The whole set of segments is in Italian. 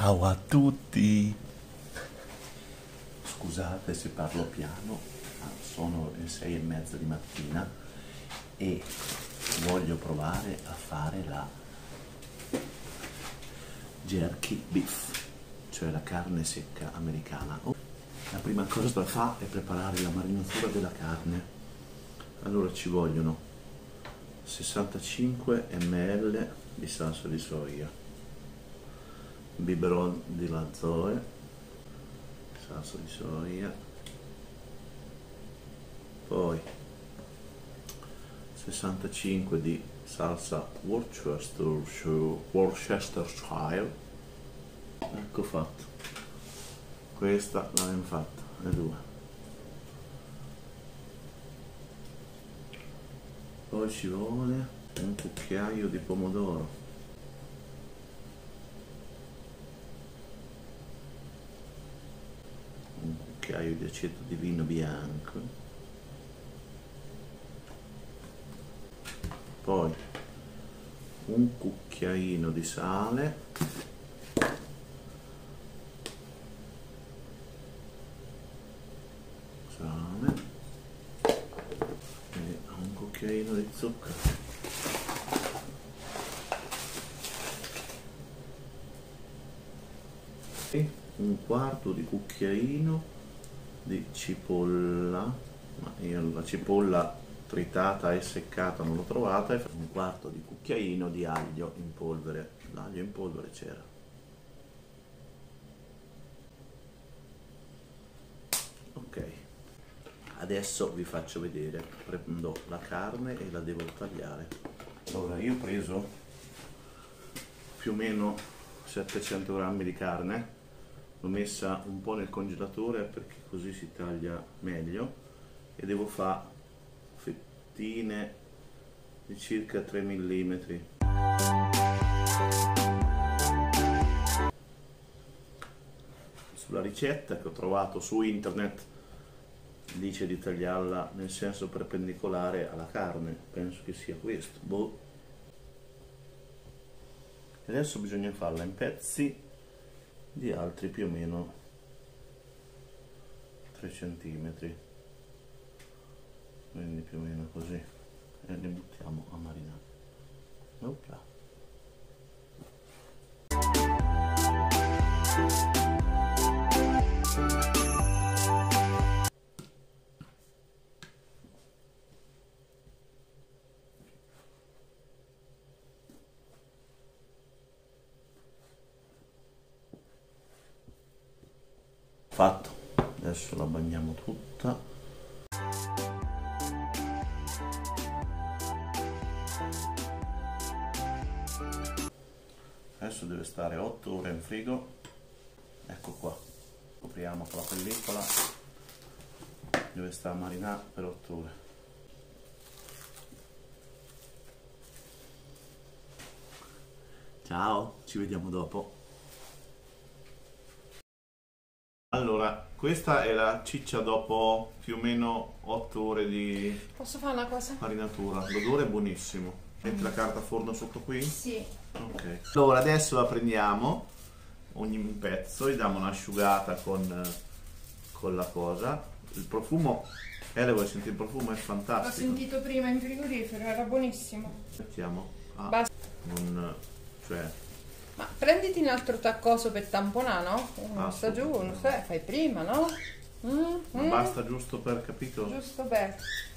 Ciao a tutti! Scusate se parlo piano, ma sono le 6:30 di mattina e voglio provare a fare la jerky beef, cioè la carne secca americana. La prima cosa da fare è preparare la marinatura della carne. Allora ci vogliono 65 ml di salsa di soia, biberon di Lazoe, salsa di soia, poi 65 di salsa Worcestershire. Ecco fatto, questa l'abbiamo fatta, le due. Poi ci vuole un cucchiaio di pomodoro, un cucchiaio di aceto di vino bianco, poi un cucchiaino di sale, e un cucchiaino di zucchero. E un quarto di cucchiaino di cipolla, ma io la cipolla tritata e seccata non l'ho trovata, e un quarto di cucchiaino di aglio in polvere. L'aglio in polvere c'era. Ok, adesso vi faccio vedere. Prendo la carne e la devo tagliare. Allora, io ho preso più o meno 700 grammi di carne, l'ho messa un po' nel congelatore perché così si taglia meglio, e devo fare fettine di circa 3 mm. Sulla ricetta che ho trovato su internet dice di tagliarla nel senso perpendicolare alla carne, penso che sia questo. Boh. Adesso bisogna farla in pezzi di altri più o meno 3 cm, quindi più o meno così, e li buttiamo a marinare. Opla. Fatto, adesso la bagniamo tutta. Adesso deve stare 8 ore in frigo. Ecco qua, copriamo con la pellicola, deve stare a marinare per 8 ore. Ciao, ci vediamo dopo. Allora, questa è la ciccia dopo più o meno 8 ore di Posso fare una cosa? marinatura. L'odore è buonissimo. Metti la carta a forno sotto qui? Sì. Ok. Allora, adesso la prendiamo, ogni pezzo, gli diamo un'asciugata con la cosa. Il profumo, vuoi sentire il profumo? È fantastico. L'ho sentito prima in frigorifero, era buonissimo. Mettiamo a Basta. cioè, Ma prenditi un altro taccoso per tamponare, no? Uno sta giù, assolutamente. uno sta, fai prima, no? ma basta giusto per, capito? Giusto per...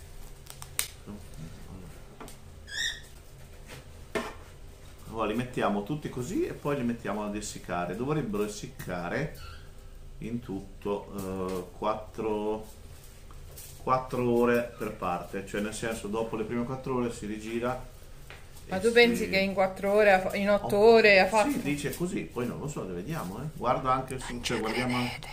Allora, li mettiamo tutti così e poi li mettiamo ad essiccare. Dovrebbero essiccare in tutto 4 ore per parte, cioè nel senso dopo le prime 4 ore si rigira. Ma tu pensi che in 4 ore, in 8 ore ha fatto? Sì, dice così, poi non lo so, le vediamo, Guarda anche su, cioè guardiamo anche.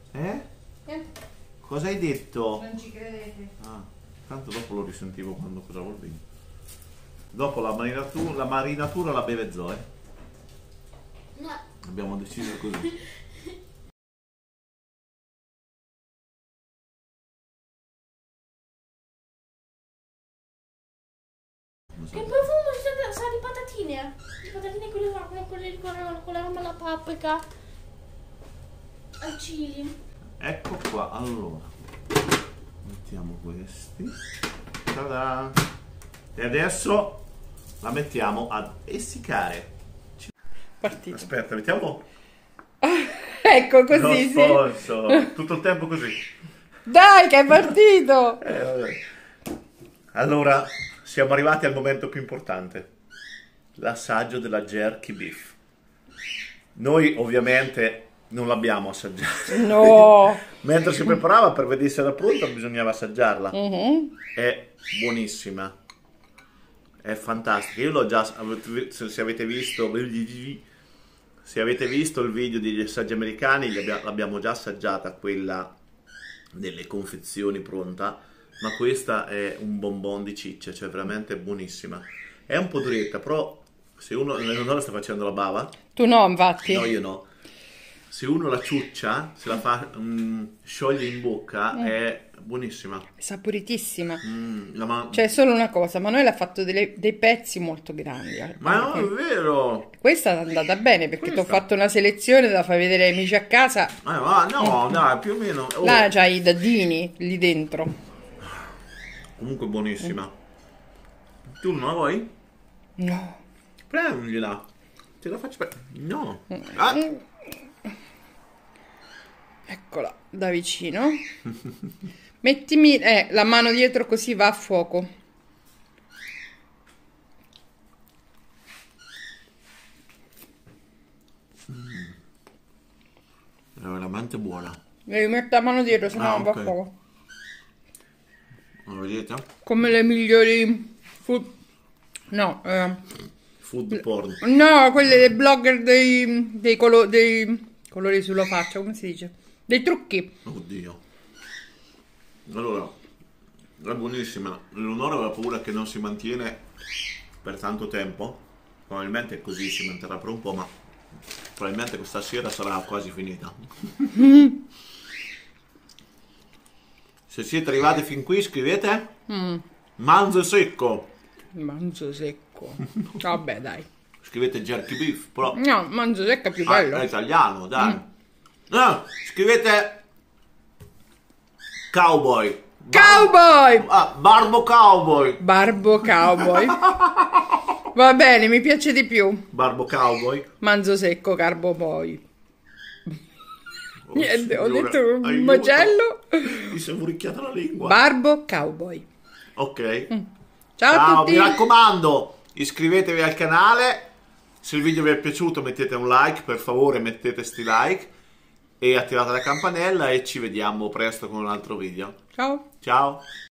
Cosa hai detto? Non ci credete. Ah, tanto dopo lo risentivo quando cosavo il vino. Dopo la marinatura la beve Zoe. No. Abbiamo deciso così. Che profumo sa di patatine? Le patatine quelle con la paprika. Al chili. Ecco qua, allora. Mettiamo questi. Ta-da! E adesso la mettiamo ad essiccare. Partito. Aspetta, mettiamo Ecco lo così, sì. sforzo. Tutto il tempo così. Dai, che è partito! Vabbè. Allora, siamo arrivati al momento più importante. L'assaggio della jerky beef. Noi ovviamente non l'abbiamo assaggiata. No! Mentre si preparava per vedere se era pronta bisognava assaggiarla. Mhm. È buonissima. È fantastica. Io l'ho già, se avete visto il video degli assaggi americani, l'abbiamo già assaggiata quella delle confezioni pronta, ma questa è un bonbon di ciccia, cioè veramente buonissima. È un po' duretta, però se uno Leonora sta facendo la bava, Tu no, infatti. no, io no. Se uno la ciuccia, se la fa scioglie in bocca, è buonissima. È saporitissima. Ma C'è solo una cosa, ma noi l'ha fatto dei pezzi molto grandi. no, è vero! Questa è andata bene perché ti ho Questa? fatto una selezione da far vedere ai amici a casa. Ma no, dai, più o meno. Oh, Là c'hai i dadini lì dentro. comunque buonissima. Tu non la vuoi? No. Prendila. Te la faccio no. Ah, Eccola, da vicino. Mettimi la mano dietro così va a fuoco. è veramente buona. Devi mettere la mano dietro, sennò Ah, non va ok. a fuoco. Lo vedete? Come le migliori food... No, Food porn. no, quelle dei blogger dei colori sulla faccia, come si dice? Dei trucchi. Oddio. Allora, è buonissima. Leonora aveva paura che non si mantiene per tanto tempo. Probabilmente è così, si manterrà per un po', ma probabilmente questa sera sarà quasi finita. Se siete arrivati fin qui, scrivete Manzo secco. Manzo secco. Vabbè, dai. Scrivete jerky beef, però No, manzo secco è più bello. è italiano, dai. No, scrivete cowboy. Cowboy! Barbo cowboy. Barbo cowboy. Va bene, mi piace di più. Barbo cowboy. Manzo secco, carbo poi. Oh, Niente, ho signore, detto un aiuto. macello. Mi si è muricchiata la lingua. Barbo cowboy. Ok. Ciao a Ciao, tutti. mi raccomando, iscrivetevi al canale. Se il video vi è piaciuto mettete un like, per favore mettete sti like e attivate la campanella e ci vediamo presto con un altro video. Ciao. Ciao.